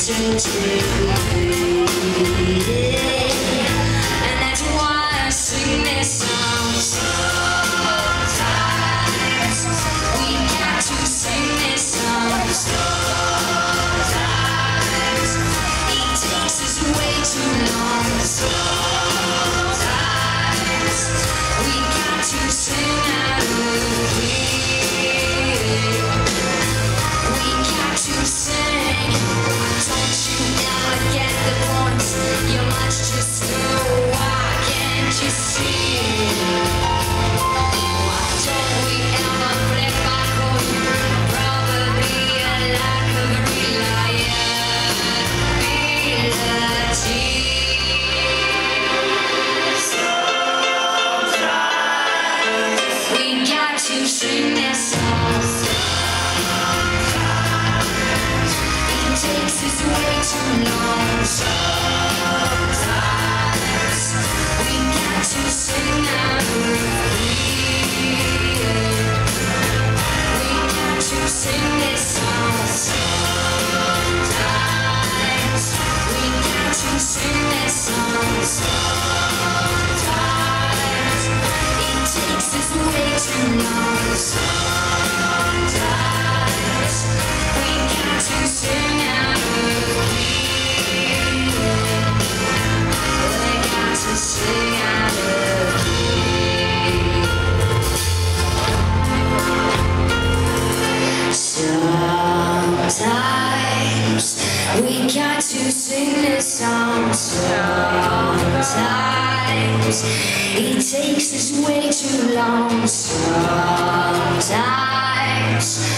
And that's why I sing this song. Sometimes we got to sing this song. Sometimes it takes us way too long. Sometimes we got to sing out of here. We got to sing. Don't you ever get the point? You must just know. Why can't you see? Why don't we ever flip back home? Probably a lack of reliability. We got to sing this song. It takes us way too long. Sometimes we got to sing out of here. We got to sing this song. Sometimes we got to sing this song. Sometimes it takes us way too long. Sometimes we got to sing out of here. We got to sing out of here. Sometimes we got to sing this song. Sometimes it takes us way too long. Sometimes